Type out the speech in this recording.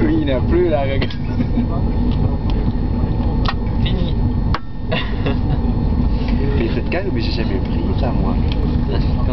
Oui, il n'a plus là, regarde. Fini. T'es fait de calme, mais j'ai jamais pris ça, moi.